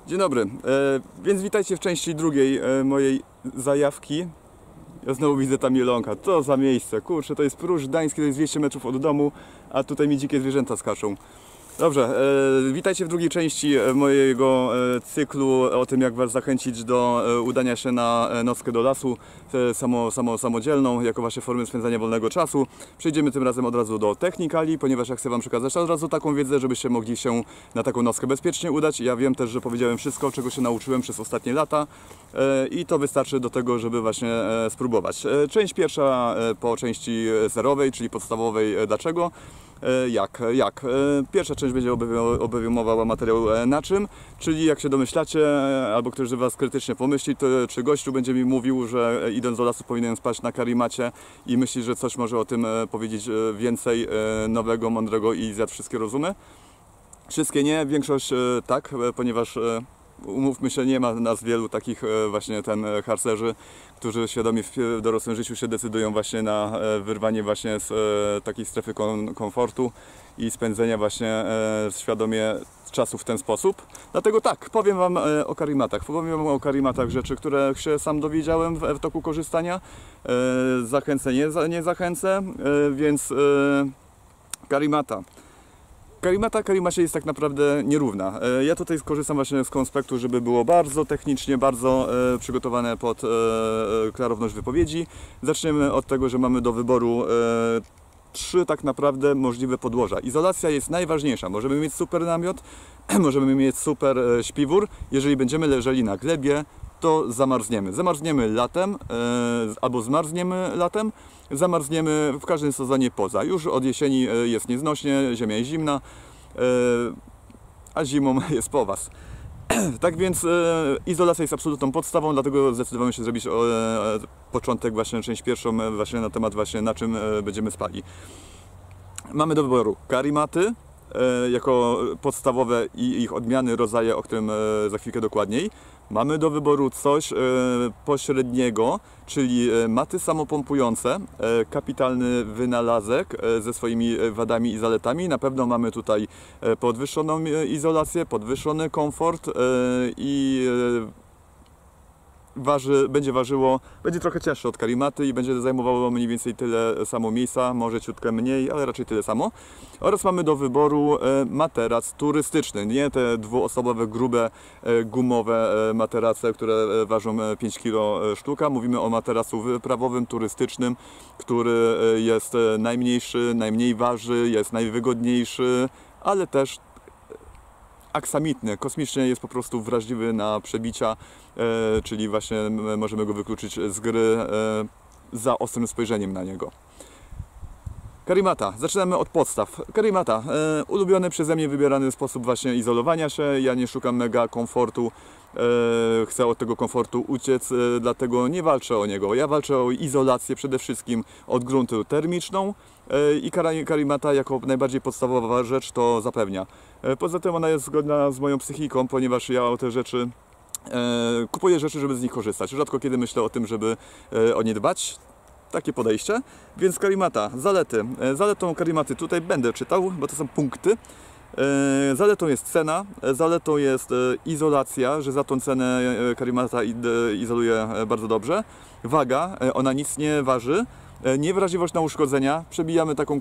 Dzień dobry, więc witajcie w części drugiej mojej zajawki. Ja znowu widzę tam jelonka, to za miejsce, kurczę, to jest Pruszcz Gdański, to jest 200 metrów od domu, a tutaj mi dzikie zwierzęta skaczą. Dobrze, witajcie w drugiej części mojego cyklu o tym, jak Was zachęcić do udania się na nockę do lasu samodzielną, jako Wasze formy spędzania wolnego czasu. Przejdziemy tym razem od razu do technikali, ponieważ ja chcę Wam przekazać od razu taką wiedzę, żebyście mogli się na taką nockę bezpiecznie udać. Ja wiem też, że powiedziałem wszystko, czego się nauczyłem przez ostatnie lata i to wystarczy do tego, żeby właśnie spróbować. Część pierwsza po części zerowej, czyli podstawowej dlaczego. Jak? Pierwsza część będzie obejmowała materiał na czym, czyli jak się domyślacie, albo ktoś z Was krytycznie pomyśli, to czy gościu będzie mi mówił, że idąc do lasu powinienem spać na karimacie i myśli, że coś może o tym powiedzieć więcej nowego, mądrego i zjadł wszystkie rozumy? Wszystkie nie, większość tak, ponieważ umówmy się, nie ma nas wielu takich właśnie harcerzy, którzy świadomie w dorosłym życiu się decydują właśnie na wyrwanie właśnie z takiej strefy komfortu i spędzenia właśnie świadomie czasu w ten sposób. Dlatego tak, powiem Wam o karimatach. Powiem Wam o karimatach rzeczy, które się sam dowiedziałem w toku korzystania. Zachęcę, nie zachęcę, więc karimata. Karimacie jest tak naprawdę nierówna. Ja tutaj skorzystam właśnie z konspektu, żeby było bardzo technicznie, bardzo przygotowane pod klarowność wypowiedzi. Zaczniemy od tego, że mamy do wyboru trzy tak naprawdę możliwe podłoża. Izolacja jest najważniejsza. Możemy mieć super namiot, możemy mieć super śpiwór. Jeżeli będziemy leżeli na glebie, to zamarzniemy. Zamarzniemy latem albo zmarzniemy latem. Zamarzniemy w każdym sezonie poza. Już od jesieni jest nieznośnie, ziemia jest zimna, a zimą jest po Was. Tak więc izolacja jest absolutną podstawą, dlatego zdecydowałem się zrobić początek, właśnie część pierwszą właśnie na temat właśnie na czym będziemy spali. Mamy do wyboru karimaty jako podstawowe i ich odmiany, rodzaje, o którym za chwilkę dokładniej. Mamy do wyboru coś pośredniego, czyli maty samopompujące, kapitalny wynalazek ze swoimi wadami i zaletami. Na pewno mamy tutaj podwyższoną izolację, podwyższony komfort i będzie trochę cięższe od karimaty i będzie zajmowało mniej więcej tyle samo miejsca, może ciutkę mniej, ale raczej tyle samo. Oraz mamy do wyboru materac turystyczny, nie te dwuosobowe, grube, gumowe materace, które ważą 5 kg sztuka. Mówimy o materacu wyprawowym, turystycznym, który jest najmniejszy, najmniej waży, jest najwygodniejszy, ale też aksamitny, kosmicznie jest po prostu wrażliwy na przebicia, czyli właśnie możemy go wykluczyć z gry za ostrym spojrzeniem na niego. Karimata. Zaczynamy od podstaw. Karimata. Ulubiony przeze mnie wybierany sposób właśnie izolowania się. Ja nie szukam mega komfortu. Chcę od tego komfortu uciec, dlatego nie walczę o niego. Ja walczę o izolację przede wszystkim od gruntu termiczną i karimata jako najbardziej podstawowa rzecz to zapewnia. Poza tym ona jest zgodna z moją psychiką, ponieważ ja o te rzeczy kupuję rzeczy, żeby z nich korzystać. Rzadko kiedy myślę o tym, żeby o nie dbać. Takie podejście. Więc karimata, zalety. Zaletą karimaty tutaj będę czytał, bo to są punkty. Zaletą jest cena, zaletą jest izolacja, że za tą cenę karimata izoluje bardzo dobrze. Waga, ona nic nie waży. Niewrażliwość na uszkodzenia, przebijamy taką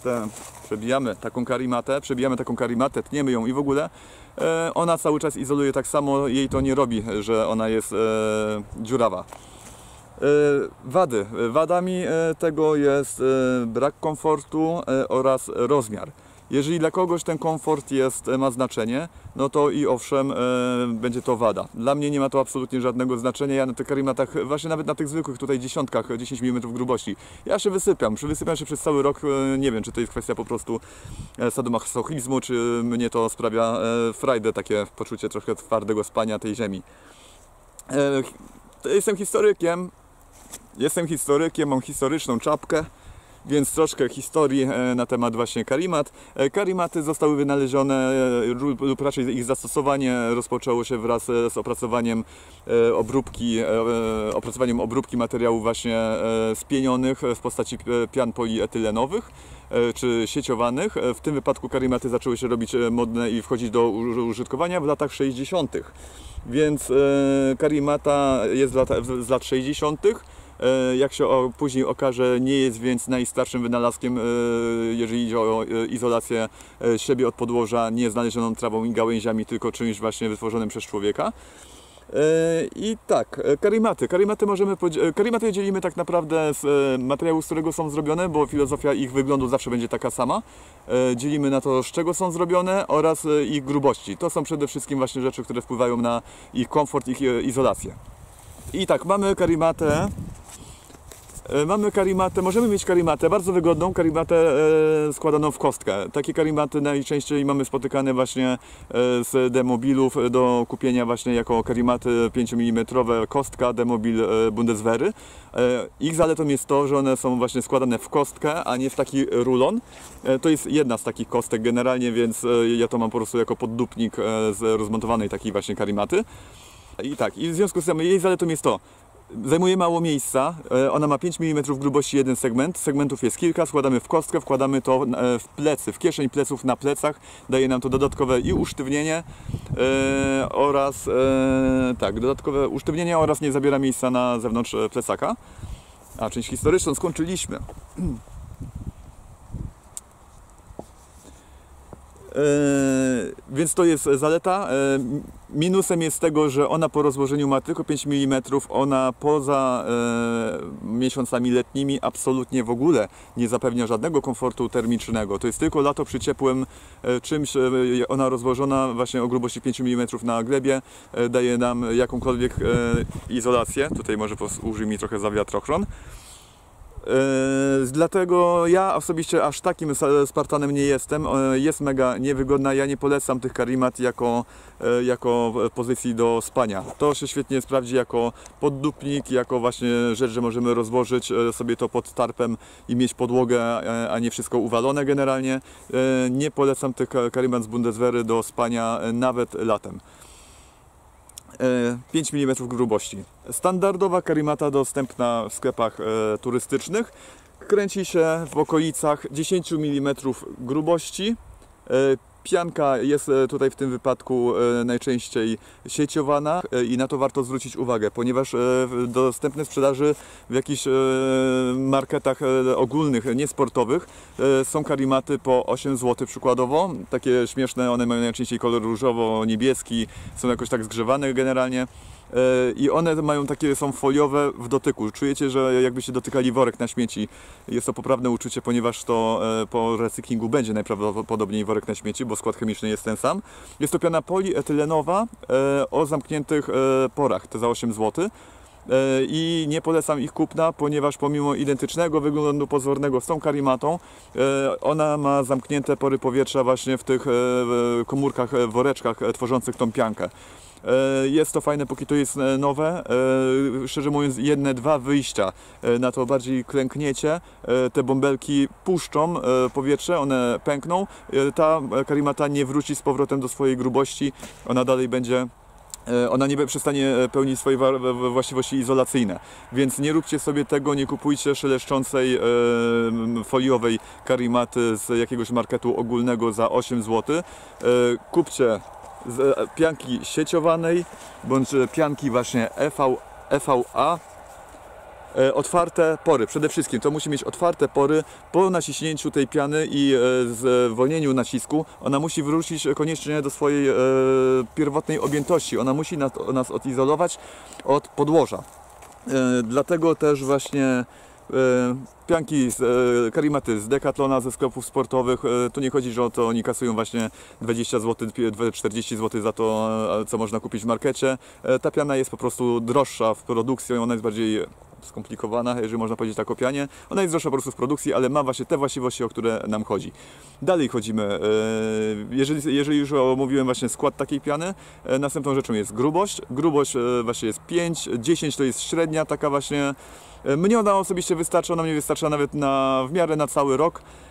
karimatę, tniemy ją i w ogóle ona cały czas izoluje tak samo, jej to nie robi, że ona jest dziurawa. Wadami tego jest brak komfortu oraz rozmiar. Jeżeli dla kogoś ten komfort ma znaczenie, no to i owszem, będzie to wada. Dla mnie nie ma to absolutnie żadnego znaczenia. Ja na tych karimatach, właśnie nawet na tych zwykłych tutaj dziesiątkach, 10 mm grubości, ja się wysypiam się przez cały rok. Nie wiem, czy to jest kwestia po prostu sadomasochizmu, czy mnie to sprawia frajdę, takie poczucie trochę twardego spania tej ziemi. Jestem historykiem, mam historyczną czapkę. Więc troszkę historii na temat właśnie karimat. Karimaty zostały wynalezione lub raczej ich zastosowanie rozpoczęło się wraz z opracowaniem obróbki materiałów właśnie spienionych w postaci pian polietylenowych. czy sieciowanych. W tym wypadku karimaty zaczęły się robić modne i wchodzić do użytkowania w latach 60. Więc karimata jest z lat 60. Jak się później okaże, nie jest więc najstarszym wynalazkiem, jeżeli idzie o izolację siebie od podłoża, nie znalezioną trawą i gałęziami, tylko czymś właśnie wytworzonym przez człowieka. I tak, karimaty dzielimy tak naprawdę z materiału, z którego są zrobione, bo filozofia ich wyglądu zawsze będzie taka sama. Dzielimy na to, z czego są zrobione oraz ich grubości. To są przede wszystkim właśnie rzeczy, które wpływają na ich komfort, ich izolację. I tak, mamy karimatę, możemy mieć karimatę, bardzo wygodną karimatę składaną w kostkę. Takie karimaty najczęściej mamy spotykane właśnie z demobilów do kupienia właśnie jako karimaty 5 mm kostka demobil Bundeswehry. Ich zaletą jest to, że one są właśnie składane w kostkę, a nie w taki rulon. To jest jedna z takich kostek generalnie, więc ja to mam po prostu jako poddupnik z rozmontowanej takiej właśnie karimaty. I tak, i w związku z tym jej zaletą jest to, zajmuje mało miejsca, ona ma 5 mm grubości jeden segment, segmentów jest kilka, składamy w kostkę, wkładamy to w plecy, w kieszeń pleców na plecach, daje nam to dodatkowe i usztywnienie oraz tak, dodatkowe usztywnienie oraz nie zabiera miejsca na zewnątrz plecaka. A część historyczną skończyliśmy. Więc to jest zaleta. Minusem jest tego, że ona po rozłożeniu ma tylko 5 mm, ona poza miesiącami letnimi absolutnie w ogóle nie zapewnia żadnego komfortu termicznego. To jest tylko lato przy ciepłym czymś, ona rozłożona właśnie o grubości 5 mm na glebie daje nam jakąkolwiek izolację. Tutaj może użyj trochę za wiatrochron. Dlatego ja osobiście aż takim Spartanem nie jestem. Jest mega niewygodna. Ja nie polecam tych karimat jako pozycji do spania. To się świetnie sprawdzi jako poddupnik, jako właśnie rzecz, że możemy rozłożyć sobie to pod tarpem i mieć podłogę, a nie wszystko uwalone generalnie. Nie polecam tych karimat z Bundeswehry do spania nawet latem. 5 mm grubości. Standardowa karimata dostępna w sklepach turystycznych kręci się w okolicach 10 mm grubości. Pianka jest tutaj w tym wypadku najczęściej sieciowana i na to warto zwrócić uwagę, ponieważ dostępne w sprzedaży w jakichś marketach ogólnych, niesportowych są karimaty po 8 zł przykładowo. Takie śmieszne, one mają najczęściej kolor różowo-niebieski, są jakoś tak zgrzewane generalnie. I one mają takie, są foliowe w dotyku. Czujecie, że jakbyście dotykali worek na śmieci. Jest to poprawne uczucie, ponieważ to po recyklingu będzie najprawdopodobniej worek na śmieci, bo skład chemiczny jest ten sam. Jest to piana polietylenowa o zamkniętych porach, to za 8 zł. I nie polecam ich kupna, ponieważ pomimo identycznego wyglądu pozornego z tą karimatą, ona ma zamknięte pory powietrza właśnie w tych komórkach, woreczkach tworzących tą piankę. Jest to fajne, póki to jest nowe. Szczerze mówiąc, jedne, dwa wyjścia na to bardziej klękniecie. Te bąbelki puszczą powietrze, one pękną. Ta karimata nie wróci z powrotem do swojej grubości. Ona dalej będzie, ona nie przestanie pełnić swoje właściwości izolacyjne. Więc nie róbcie sobie tego, nie kupujcie szeleszczącej foliowej karimaty z jakiegoś marketu ogólnego za 8 zł. Kupcie z pianki sieciowanej bądź pianki właśnie EVA. Otwarte pory, przede wszystkim to musi mieć otwarte pory. Po naciśnięciu tej piany i zwolnieniu nacisku ona musi wrócić koniecznie do swojej pierwotnej objętości. Ona musi nas odizolować od podłoża. Dlatego też właśnie pianki, karimaty z Decathlona, ze sklepów sportowych, tu nie chodzi, że o to oni kasują właśnie 20 zł, 40 zł za to, co można kupić w markecie. Ta piana jest po prostu droższa w produkcji, ona jest bardziej skomplikowana, jeżeli można powiedzieć tak o pianie. Ona jest droższa po prostu w produkcji, ale ma właśnie te właściwości, o które nam chodzi. Dalej chodzimy. Jeżeli już omówiłem właśnie skład takiej piany, następną rzeczą jest grubość. Grubość właśnie jest 5, 10 to jest średnia, taka właśnie. Mnie ona osobiście wystarcza, ona mnie wystarcza nawet w miarę na cały rok.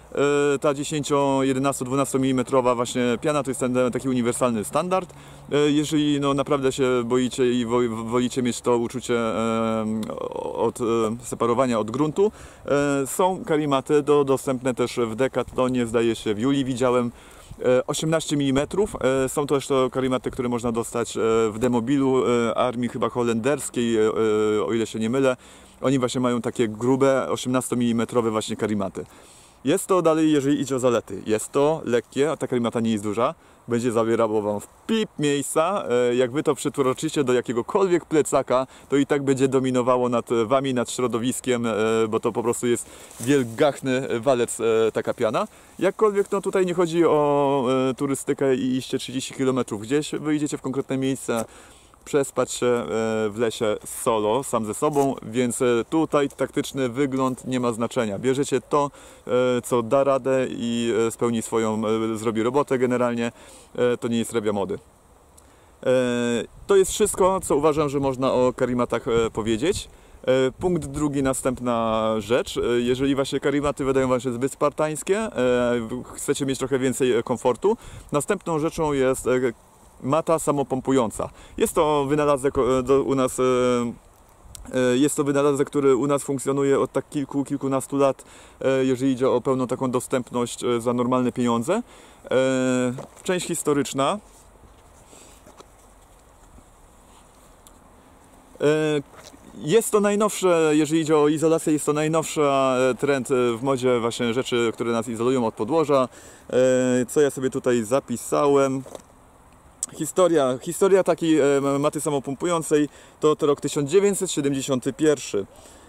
Ta 10, 11, 12 mm właśnie piana to jest ten taki uniwersalny standard. Jeżeli no, naprawdę się boicie i wolicie mieć to uczucie od separowania od gruntu, są karimaty dostępne też w Decathlonie, zdaje się w Julii widziałem. 18 mm. Są też to karimaty, które można dostać w demobilu armii chyba holenderskiej, o ile się nie mylę. Oni właśnie mają takie grube 18 mm właśnie karimaty. Jest to dalej, jeżeli idzie o zalety, jest to lekkie, a ta karimata nie jest duża. Będzie zabierało Wam w pip miejsca. Jak Wy to przytłoczycie do jakiegokolwiek plecaka, to i tak będzie dominowało nad Wami, nad środowiskiem, bo to po prostu jest wielgachny walec taka piana. Jakkolwiek no tutaj nie chodzi o turystykę i iście 30 km gdzieś, wyjdziecie w konkretne miejsce, przespać się w lesie solo, sam ze sobą, więc tutaj taktyczny wygląd nie ma znaczenia. Bierzecie to, co da radę i spełni swoją, zrobi robotę generalnie, to nie jest hrabia mody. To jest wszystko, co uważam, że można o karimatach powiedzieć. Punkt drugi, następna rzecz. Jeżeli właśnie karimaty wydają Wam się zbyt spartańskie, chcecie mieć trochę więcej komfortu, następną rzeczą jest mata samopompująca. Jest to wynalazek u nas, jest to wynalazek, który u nas funkcjonuje od tak kilkunastu lat, jeżeli idzie o pełną taką dostępność za normalne pieniądze. Część historyczna. Jest to najnowsze, jeżeli idzie o izolację, jest to najnowszy trend w modzie właśnie rzeczy, które nas izolują od podłoża. Co ja sobie tutaj zapisałem? Historia takiej maty samopompującej to rok 1971.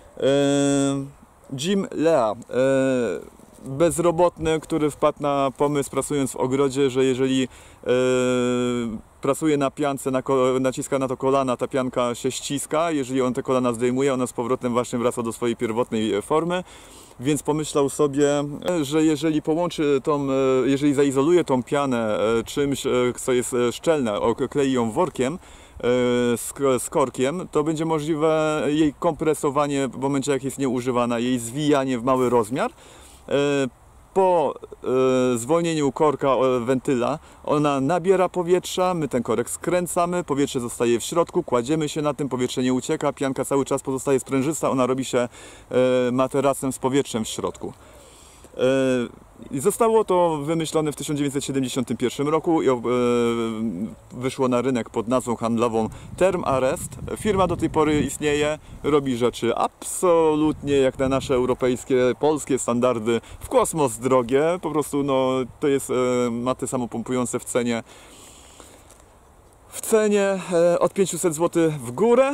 Jim Lea, bezrobotny, który wpadł na pomysł, pracując w ogrodzie, że jeżeli pracuje na piance, naciska na to kolana, ta pianka się ściska, jeżeli on te kolana zdejmuje, ona z powrotem właśnie wraca do swojej pierwotnej formy. Więc pomyślał sobie, że jeżeli połączy jeżeli zaizoluje tą pianę czymś, co jest szczelne, oklei ją workiem z korkiem, to będzie możliwe jej kompresowanie w momencie, jak jest nieużywana, jej zwijanie w mały rozmiar. Po zwolnieniu korka wentyla ona nabiera powietrza, my ten korek skręcamy, powietrze zostaje w środku, kładziemy się na tym, powietrze nie ucieka, pianka cały czas pozostaje sprężysta, ona robi się materacem z powietrzem w środku. I zostało to wymyślone w 1971 roku i wyszło na rynek pod nazwą handlową Thermarest. Firma do tej pory istnieje, robi rzeczy absolutnie jak na nasze europejskie, polskie standardy, w kosmos drogie. Po prostu no, to jest maty samopompujące w cenie od 500 zł w górę.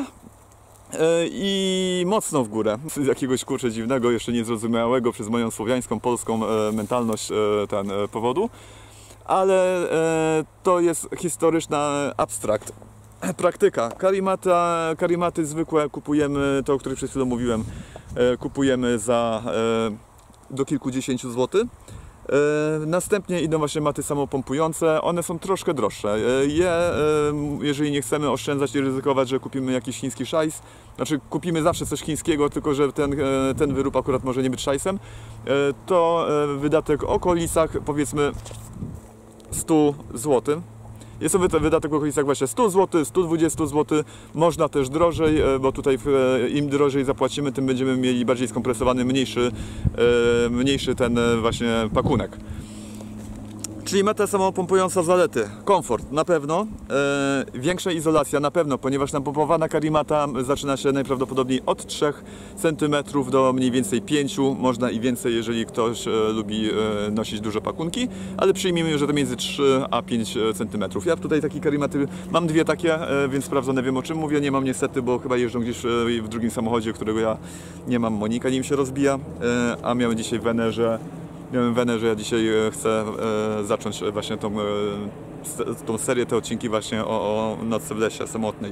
I mocno w górę, z jakiegoś kurczę dziwnego, jeszcze niezrozumiałego przez moją słowiańską, polską mentalność powodu, ale to jest historyczna abstrakt. Praktyka. Karimaty zwykłe kupujemy, to o których przed chwilą mówiłem, kupujemy za do kilkudziesięciu złotych. Następnie idą właśnie maty samopompujące, one są troszkę droższe. Jeżeli nie chcemy oszczędzać i ryzykować, że kupimy jakiś chiński szajs, znaczy kupimy zawsze coś chińskiego, tylko że ten wyrób akurat może nie być szajsem, to wydatek w okolicach powiedzmy 100 zł. Jest to wydatek w okolicach właśnie 100 zł, 120 zł, można też drożej, bo tutaj im drożej zapłacimy, tym będziemy mieli bardziej skompresowany, mniejszy ten właśnie pakunek. Czyli mata samopompująca zalety. Komfort na pewno, większa izolacja na pewno, ponieważ napompowana karimata zaczyna się najprawdopodobniej od 3 cm do mniej więcej 5, można i więcej, jeżeli ktoś lubi nosić duże pakunki, ale przyjmijmy, że to między 3 a 5 cm. Ja tutaj takie karimaty mam dwie takie, więc sprawdzone, wiem o czym mówię, nie mam niestety, bo chyba jeżdżą gdzieś w drugim samochodzie, którego ja nie mam, Monika nim się rozbija, a miałem dzisiaj wenę, że ja dzisiaj chcę zacząć właśnie tą serię, te odcinki właśnie o nocce w lesie samotnej.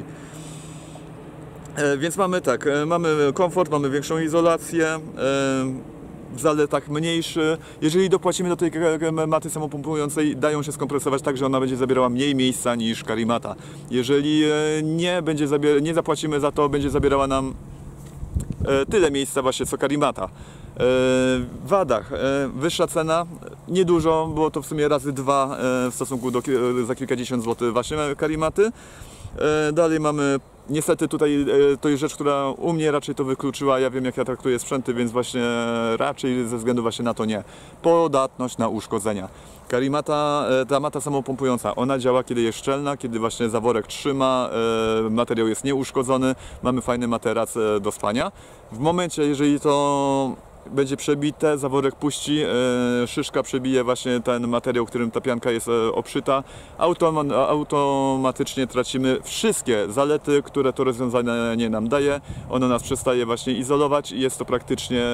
Więc mamy tak, mamy komfort, mamy większą izolację, w zaletach mniejszy. Jeżeli dopłacimy do tej maty samopompującej, dają się skompresować tak, że ona będzie zabierała mniej miejsca niż karimata. Jeżeli nie zapłacimy za to, będzie zabierała nam tyle miejsca właśnie co Karimata. W wadach wyższa cena, niedużo, było to w sumie razy 2 w stosunku do za kilkadziesiąt złotych właśnie Karimaty. Dalej mamy, niestety tutaj to jest rzecz, która u mnie raczej to wykluczyła, ja wiem jak ja traktuję sprzęty, więc właśnie raczej ze względu właśnie na to nie. Podatność na uszkodzenia. Karimata, ta mata samopompująca, ona działa kiedy jest szczelna, kiedy właśnie zaworek trzyma, materiał jest nieuszkodzony, mamy fajny materac do spania. W momencie, jeżeli to będzie przebite, zaworek puści, szyszka przebije właśnie ten materiał, którym ta pianka jest obszyta, automatycznie tracimy wszystkie zalety, które to rozwiązanie nam daje. Ono nas przestaje właśnie izolować i jest to praktycznie...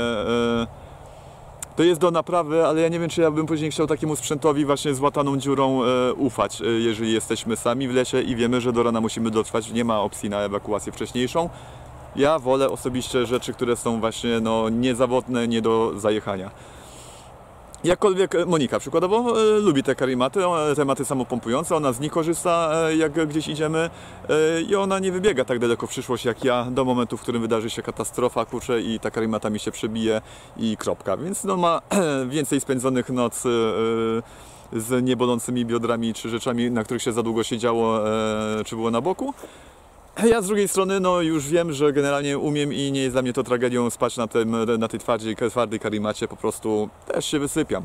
To jest do naprawy, ale ja nie wiem, czy ja bym później chciał takiemu sprzętowi właśnie z łataną dziurą ufać, jeżeli jesteśmy sami w lesie i wiemy, że do rana musimy dotrwać, nie ma opcji na ewakuację wcześniejszą. Ja wolę osobiście rzeczy, które są właśnie niezawodne, nie do zajechania. Jakkolwiek Monika przykładowo lubi te karimaty, te maty samopompujące, ona z nich korzysta jak gdzieś idziemy i ona nie wybiega tak daleko w przyszłość jak ja do momentu, w którym wydarzy się katastrofa, kurczę, i ta karimata mi się przebije i kropka. Więc ma więcej spędzonych nocy z niebolącymi biodrami czy rzeczami, na których się za długo siedziało czy było na boku. Ja z drugiej strony już wiem, że generalnie umiem i nie jest dla mnie to tragedią spać na tej twardej karimacie, po prostu też się wysypiam.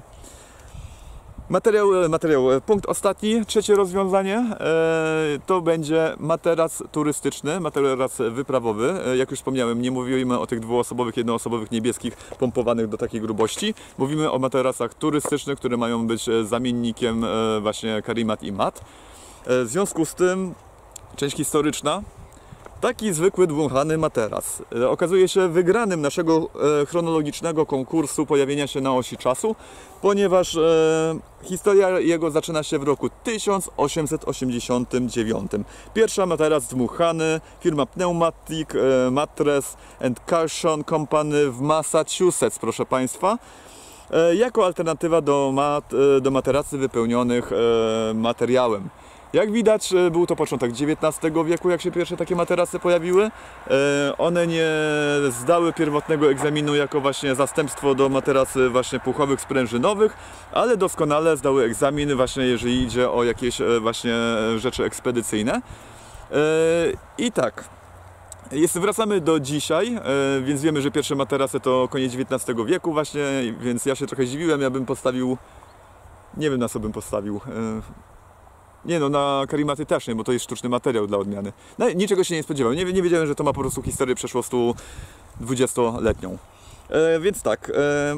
Materiał. Punkt ostatni, trzecie rozwiązanie, to będzie materac turystyczny, materac wyprawowy. Jak już wspomniałem, nie mówimy o tych dwuosobowych, jednoosobowych niebieskich pompowanych do takiej grubości. Mówimy o materacach turystycznych, które mają być zamiennikiem właśnie karimat i mat. W związku z tym, część historyczna. Taki zwykły dmuchany materac okazuje się wygranym naszego chronologicznego konkursu pojawienia się na osi czasu, ponieważ historia jego zaczyna się w roku 1889. Pierwszy materac dmuchany, firma Pneumatic Mattress and Cushion Company w Massachusetts, proszę Państwa, jako alternatywa do materacy wypełnionych materiałem. Jak widać, był to początek XIX wieku, jak się pierwsze takie materace pojawiły. One nie zdały pierwotnego egzaminu jako właśnie zastępstwo do materacy właśnie puchowych, sprężynowych, ale doskonale zdały egzamin właśnie jeżeli idzie o jakieś właśnie rzeczy ekspedycyjne. I tak, wracamy do dzisiaj, więc wiemy, że pierwsze materace to koniec XIX wieku właśnie, więc ja się trochę zdziwiłem, ja bym postawił, nie wiem na co bym postawił. Nie no, na karimaty też nie, bo to jest sztuczny materiał dla odmiany. No, niczego się nie spodziewałem, nie wiedziałem, że to ma po prostu historię przeszło 120-letnią. Więc tak,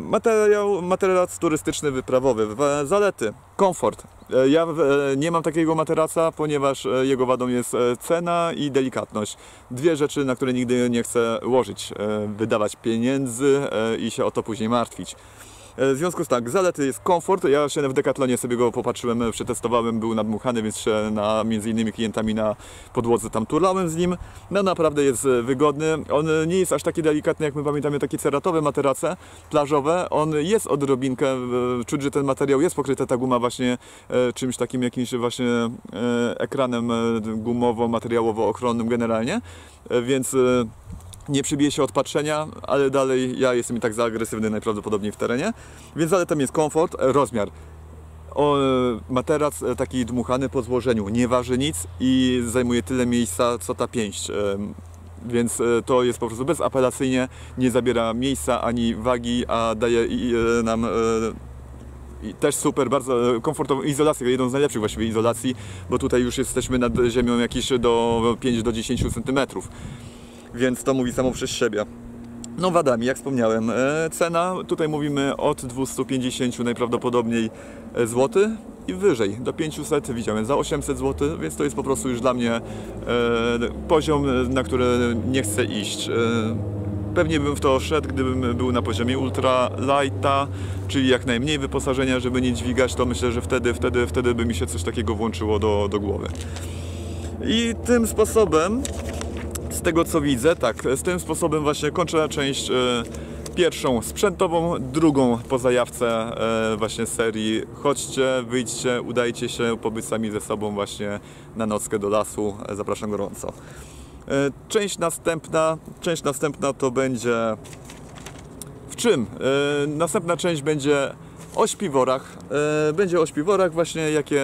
materac turystyczny wyprawowy. Zalety, komfort. Ja nie mam takiego materaca, ponieważ jego wadą jest cena i delikatność. Dwie rzeczy, na które nigdy nie chcę łożyć, wydawać pieniędzy i się o to później martwić. W związku z tak, zalety jest komfort, ja się w Decathlonie sobie go popatrzyłem, przetestowałem, był nadmuchany, więc się między innymi klientami na podłodze tam turlałem z nim. No naprawdę jest wygodny, on nie jest aż taki delikatny jak my pamiętamy takie ceratowe materace plażowe, on jest odrobinkę, czuć, że ten materiał jest pokryty, ta guma właśnie czymś takim jakimś właśnie ekranem gumowo-materiałowo-ochronnym generalnie, więc nie przybije się od patrzenia, ale dalej ja jestem i tak za agresywny najprawdopodobniej w terenie. Więc zaletą jest komfort, rozmiar. Materac taki dmuchany po złożeniu nie waży nic i zajmuje tyle miejsca co ta pięść. Więc to jest po prostu bezapelacyjnie, nie zabiera miejsca ani wagi, a daje nam też super, bardzo komfortową izolację, jedną z najlepszych właściwie izolacji, bo tutaj już jesteśmy nad ziemią jakieś do 5 do 10 cm. Więc to mówi samo przez siebie. No wadami, jak wspomniałem, cena, tutaj mówimy od 250 najprawdopodobniej złotych i wyżej, do 500 widziałem za 800 zł, więc to jest po prostu już dla mnie poziom, na który nie chcę iść. Pewnie bym w to szedł, gdybym był na poziomie ultra lighta, czyli jak najmniej wyposażenia, żeby nie dźwigać, to myślę, że wtedy by mi się coś takiego włączyło do głowy. I tym sposobem, z tego co widzę, tak, z tym sposobem właśnie kończę część pierwszą sprzętową, drugą po zajawce właśnie serii. Chodźcie, wyjdźcie, udajcie się pobyć sami ze sobą właśnie na nockę do lasu. Zapraszam gorąco. Część następna to będzie w czym? Następna część będzie o śpiworach. Będzie o śpiworach właśnie,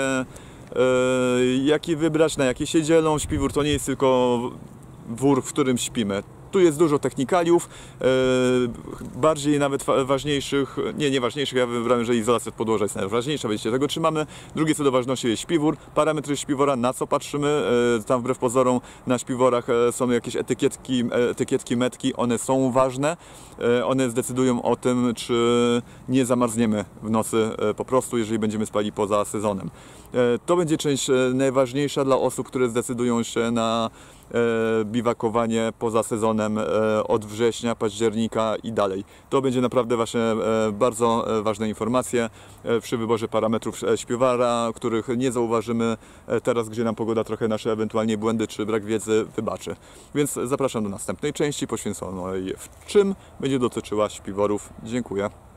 jaki wybrać, na jakie się dzielą. Śpiwór to nie jest tylko wór, w którym śpimy. Tu jest dużo technikaliów, bardziej nawet ważniejszych, nie ważniejszych, ja wybrałem, że izolacja od podłoża jest najważniejsza, wiecie, tego trzymamy. Drugie co do ważności jest śpiwór, parametry śpiwora, na co patrzymy, tam wbrew pozorom na śpiworach są jakieś etykietki, metki, one są ważne, one zdecydują o tym, czy nie zamarzniemy w nocy po prostu, jeżeli będziemy spali poza sezonem. To będzie część najważniejsza dla osób, które zdecydują się na biwakowanie poza sezonem od września, października i dalej. To będzie naprawdę właśnie bardzo ważne informacje przy wyborze parametrów śpiwara, których nie zauważymy teraz, gdzie nam pogoda trochę nasze ewentualnie błędy czy brak wiedzy wybaczy. Więc zapraszam do następnej części poświęconej w czym będzie dotyczyła śpiworów. Dziękuję.